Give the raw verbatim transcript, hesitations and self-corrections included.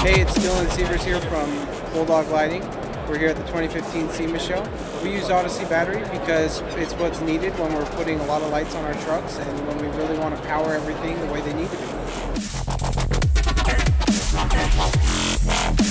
Hey, it's Dylan Sievers here from Bulldog Lighting. We're here at the twenty fifteen SEMA show. We use Odyssey battery because it's what's needed when we're putting a lot of lights on our trucks and when we really want to power everything the way they need to be.